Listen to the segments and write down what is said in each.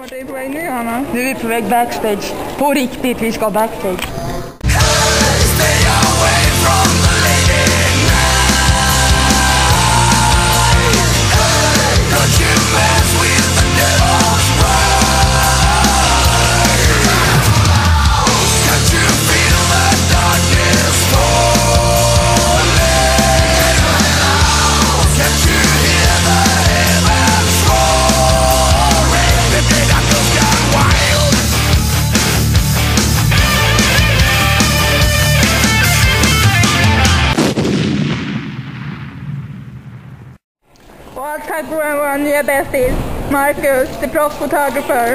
Vart är vi på väg nu, Anna? Nu är vi på väg backstage. På riktigt, vi ska backstage. Och tack vare vår nya bästis, Marcus, the proffsfotograför.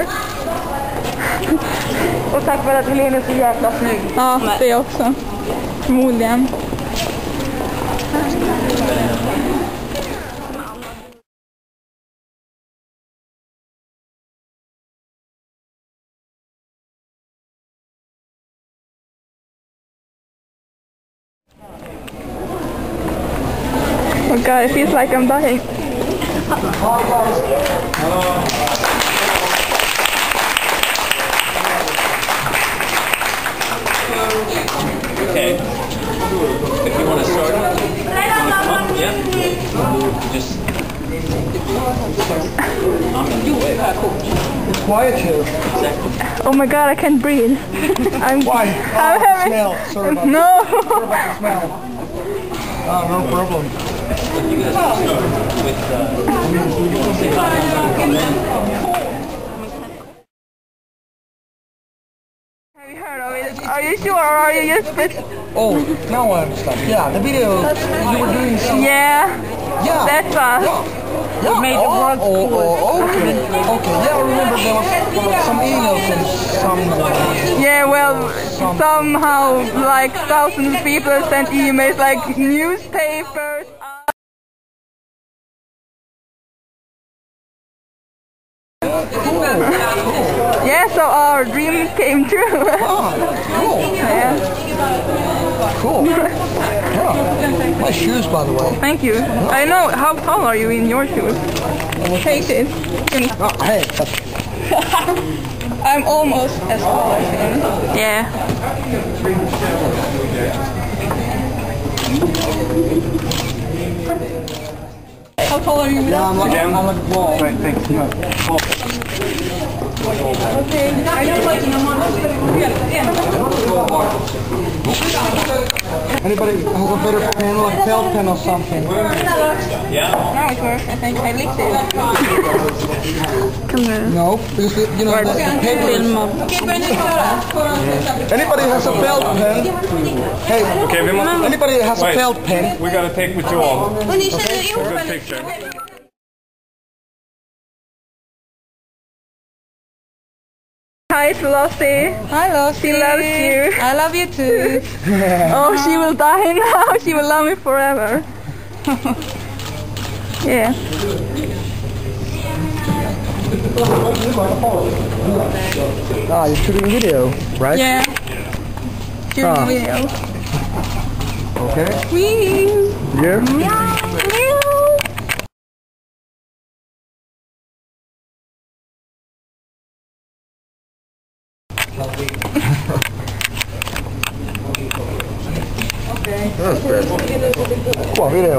Och tack för att Helene är så jäkla snygg. Ja, det är också. Förmodligen. Oh god, it feels like I'm dying. Okay. If you want to start, yeah. Just. It's quiet here. Oh my god, I can't breathe. Why? I'm having... Smell. Sorry about No. Sorry about the smell. Oh, no problem. Have you heard of it? Are you sure, or are you just... Oh, now I understand. Yeah, the video you were doing some... Yeah, Yeah. that's us. Yeah. made the world okay. Okay, yeah, I remember there was some emails and some... Yeah, well, somehow, like, thousands of people sent emails, like, newspapers. Yeah, so our dream came true. Oh, cool. Yeah. Cool. Yeah. Nice shoes, by the way. Thank you. I know, how tall are you in your shoes? Take this. Oh, hey, I'm almost as tall as him. Yeah. How tall are you? yeah, I'm like a wall. Right, thanks. Okay, I don't like Anybody has a better pen, like felt pen or something? Yeah. Now it works, I think. I licked it. Come here. No, because you know the paper is... Anybody has a felt pen? Hey, Okay, we must. anybody has a felt pen? We gotta take with you all. Good picture. Hi, Lordi. Hi, Lordi. She loves you. I love you too. Oh, she will die now. She will love me forever. Yeah. Ah, you're shooting video, right? Yeah. Shooting video. Okay. Wee. Yeah? Meow. Cool video.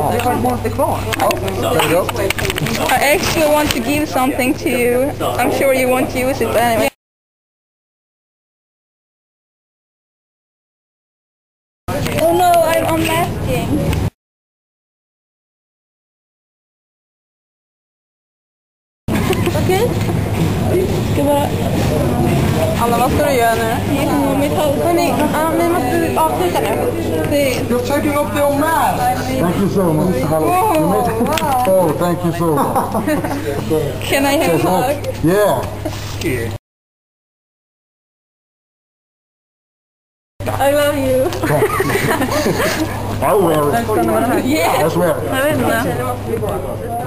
There you go. I actually want to give something to you. I'm sure you won't use it, but anyway. Oh no, I'm unmasking. Okej? Ska bara... Anna, vad ska du göra nu? Hörni, vi måste avsluta nu. You're taking up the old man. Thank you so much. Oh, thank you so much. Can I have a hug? Yeah. I love you. I'll wear it. Yeah. Let's wear it. Jag vet inte.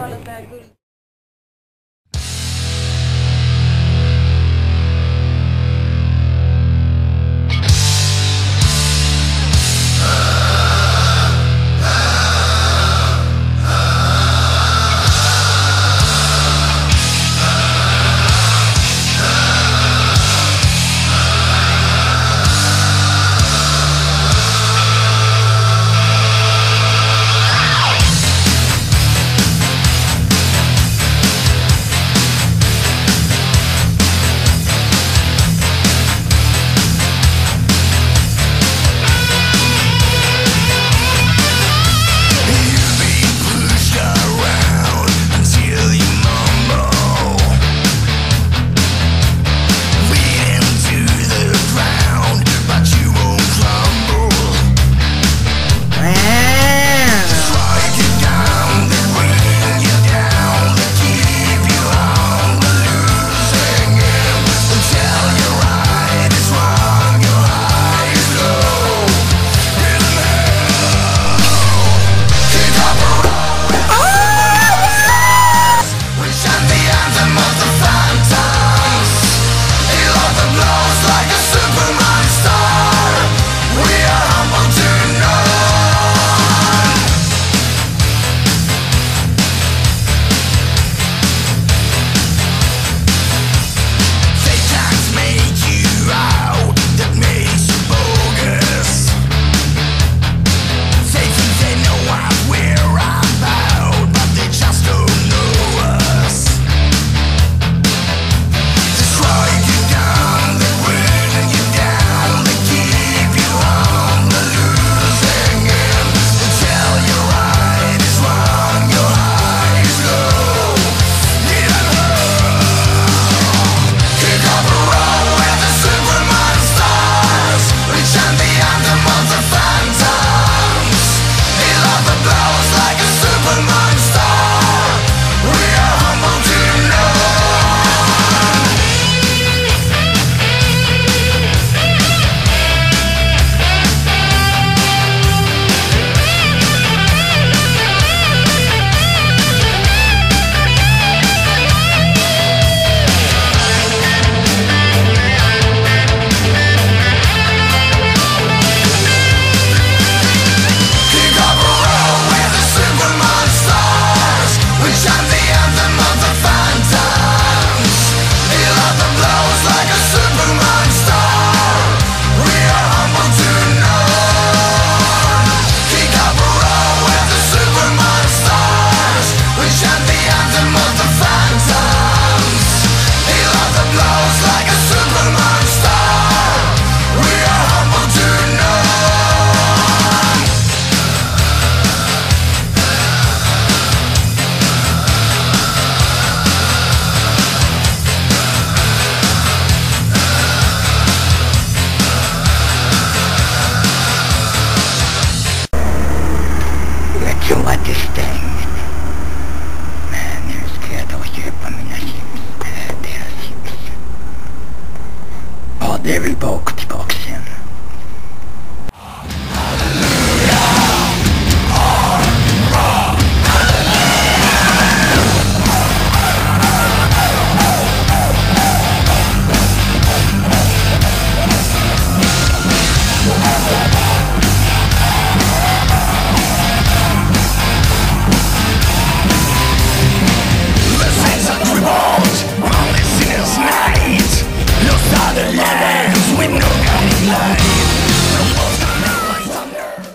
what to say.